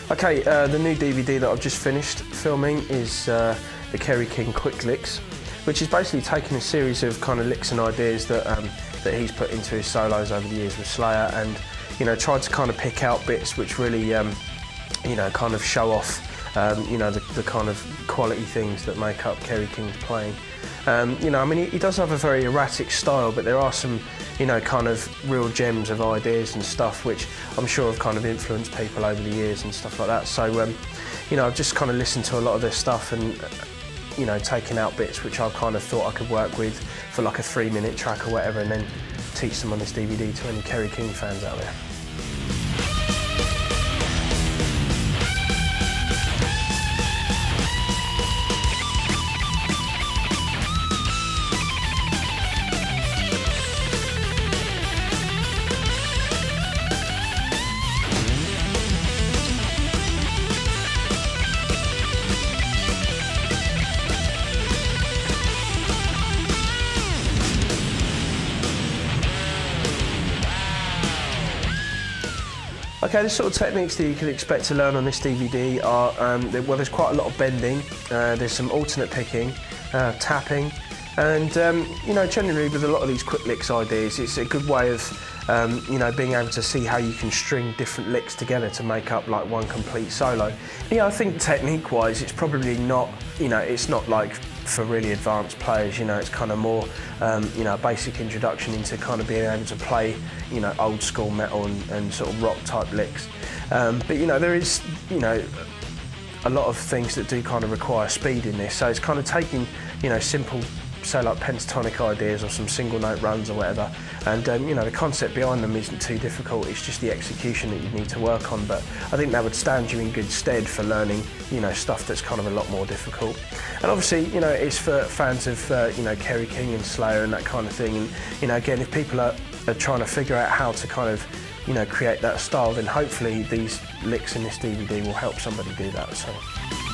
Okay, the new DVD that I've just finished filming is the Kerry King Quick Licks, which is basically taking a series of kind of licks and ideas that that he's put into his solos over the years with Slayer, and tried to kind of pick out bits which really kind of show off the kind of quality things that make up Kerry King's playing. I mean, he does have a very erratic style, but there are some kind of real gems of ideas and stuff which I'm sure have kind of influenced people over the years and stuff like that. So I've just kind of listened to a lot of their stuff and taken out bits which I kind of thought I could work with for like a 3-minute track or whatever, and then teach them on this DVD to any Kerry King fans out there. Okay, the sort of techniques that you can expect to learn on this DVD are, well, there's quite a lot of bending, there's some alternate picking, tapping, and generally with a lot of these quick licks ideas, it's a good way of being able to see how you can string different licks together to make up like one complete solo. I think technique-wise, it's probably not, it's not like for really advanced players, it's kind of more, a basic introduction into kind of being able to play, old school metal and sort of rock type licks. But there is, a lot of things that do kind of require speed in this, so it's kind of taking, simple, say like pentatonic ideas or some single note runs or whatever, and the concept behind them isn't too difficult, it's just the execution that you need to work on, but I think that would stand you in good stead for learning stuff that's kind of a lot more difficult. And obviously it's for fans of Kerry King and Slayer and that kind of thing, and again, if people are trying to figure out how to kind of create that style, then hopefully these licks in this DVD will help somebody do that. So.